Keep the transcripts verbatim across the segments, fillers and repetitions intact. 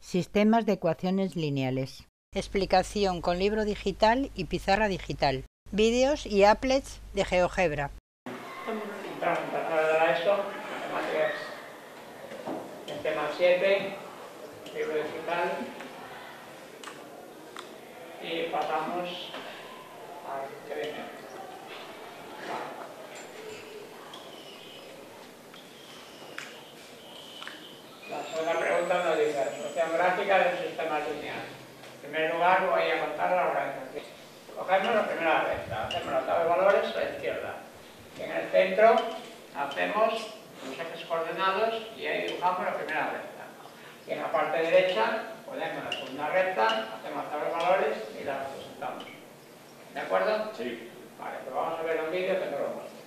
Sistemas de ecuaciones lineales. Explicación con libro digital y pizarra digital. Vídeos y applets de GeoGebra. Entramos en tercero de la ESO, matemáticas en tema siete, libro digital, y pasamos al que viene. Vale. La segunda pregunta nos dice: solución gráfica de un sistema lineal. En primer lugar voy a contar la organización. Cogemos la primera recta, hacemos la tabla de valores a la izquierda. Y en el centro hacemos los ejes coordenados y ahí dibujamos la primera recta. Y en la parte derecha ponemos la segunda recta, hacemos la tabla de valores y la representamos. ¿De acuerdo? Sí. Vale, pues vamos a ver un vídeo que nos lo muestre.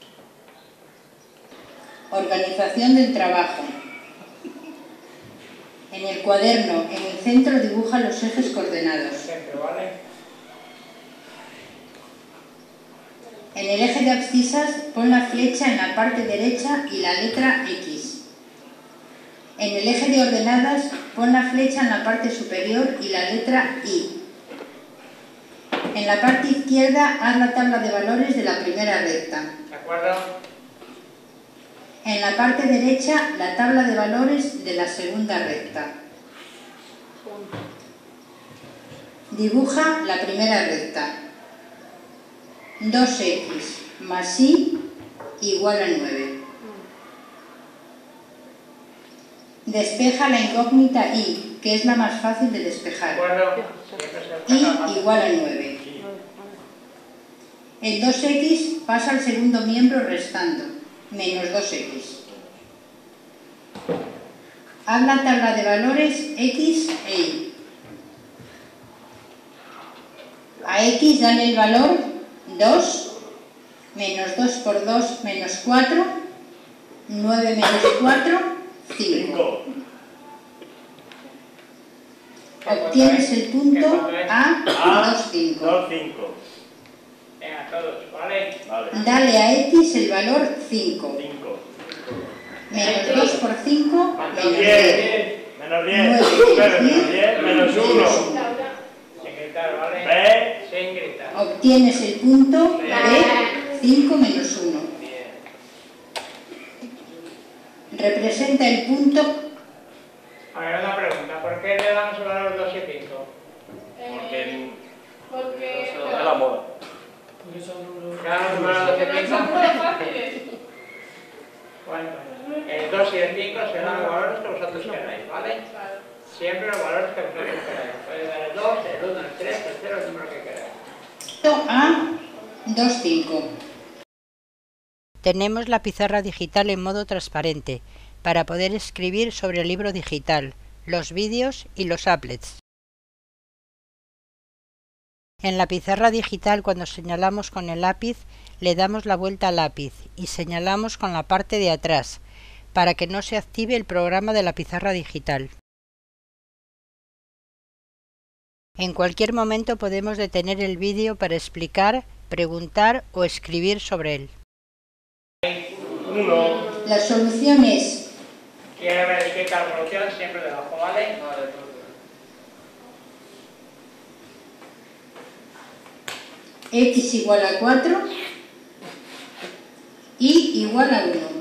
Organización del trabajo. En el cuaderno, en el centro, dibuja los ejes coordenados. Centro, ¿vale? En el eje de abscisas, pon la flecha en la parte derecha y la letra X. En el eje de ordenadas, pon la flecha en la parte superior y la letra Y. En la parte izquierda, haz la tabla de valores de la primera recta. ¿De acuerdo? En la parte derecha, la tabla de valores de la segunda recta. Dibuja la primera recta. dos equis más Y igual a nueve. Despeja la incógnita Y, que es la más fácil de ¿De despejar. acuerdo? Y igual a nueve. El dos equis pasa al segundo miembro restando, menos dos equis. Haz la tabla de valores X e Y. A X dale el valor dos, menos dos por dos, menos cuatro, nueve menos cuatro, cinco. Obtienes el punto A dos, cinco. dos, cinco. Venga, todos, ¿vale? Vale. Dale a X el valor cinco. cinco. Menos dos por cinco, menos diez. diez. Menos diez. nueve, Menos diez. Menos uno. Sin gritar, ¿vale? B. Sin gritar. Obtienes el punto B, cinco menos uno. Representa el punto. A ver, una pregunta. ¿Por qué le damos el valor dos y cinco? Porque Porque es la moda. ¿Cada número dos y cinco? Bueno, el dos y el cinco serán los valores que vosotros queráis, ¿vale? Siempre los valores que vosotros queráis. Podéis dar el dos, el uno, el tres, el cero, el número que queráis. A dos, cinco. Tenemos la pizarra digital en modo transparente para poder escribir sobre el libro digital, los vídeos y los applets. En la pizarra digital, cuando señalamos con el lápiz, le damos la vuelta al lápiz y señalamos con la parte de atrás para que no se active el programa de la pizarra digital. En cualquier momento podemos detener el vídeo para explicar, preguntar o escribir sobre él. uno. La solución es Quiere ver escrita la solución siempre debajo, ¿vale? X igual a cuatro, Y igual a uno.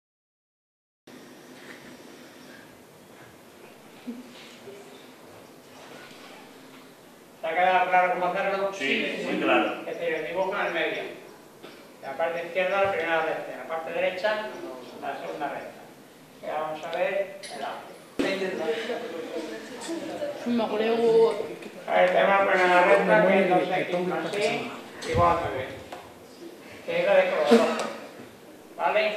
¿Te ha quedado claro cómo hacerlo? Sí, muy claro. Es decir, el dibujo en el medio. En la parte izquierda la primera recta, en la parte derecha la segunda recta. Y ahora vamos a ver el A. A ver, tenemos la primera recta que es dos equis más Y igual a nueve. Que es la de color rojo. ¿Vale?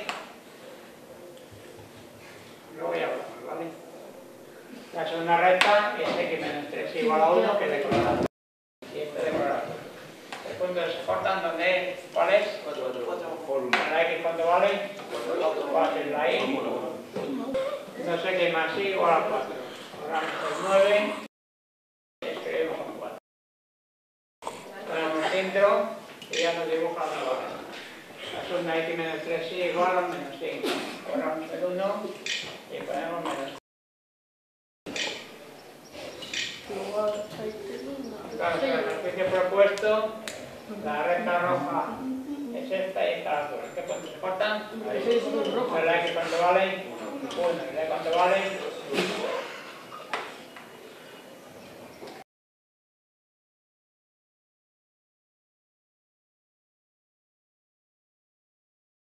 Lo voy a hablar, ¿vale? La segunda recta es X menos tres igual a uno, que es de color azul. Y este de color azul. El punto se cortan donde, ¿cuál es? La X, ¿cuánto vale? cuatro y la Y. No sé qué más Y igual a cuatro. Ahora el nueve. Y escribimos con cuatro. Ponemos centro y ya nos dibuja la base. La segunda X menos tres Y igual a menos cinco. Borramos el uno y ponemos menos. Claro, en el ejercicio propuesto, la recta roja es esta y esta azul. ¿Qué puntos se cortan? ¿Verdad que cuánto vale? Uno. ¿Verdad cuánto vale?